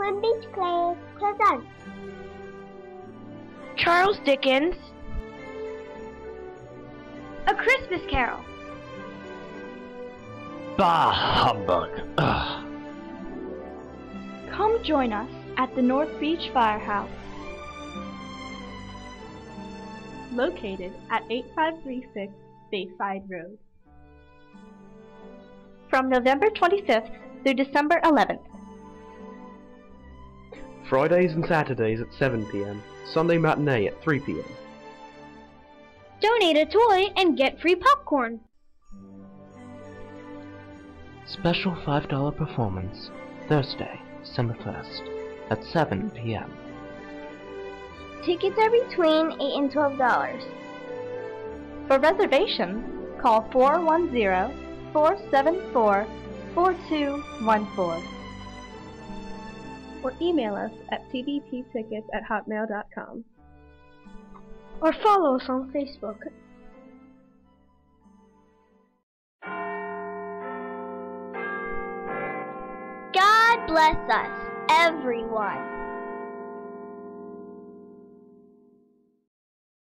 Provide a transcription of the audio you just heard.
Twin Beach Clay presents Charles Dickens' A Christmas Carol. Bah, humbug! Ugh. Come join us at the North Beach Firehouse, located at 8536 Bayside Road, from November 25th through December 11th. Fridays and Saturdays at 7 p.m. Sunday matinee at 3 p.m. Donate a toy and get free popcorn. Special $5 performance, Thursday, December 1st, at 7 p.m. Tickets are between $8 and $12. For reservations, call 410-474-4214 or email us at tbptickets@hotmail.com or follow us on Facebook. God bless us, everyone.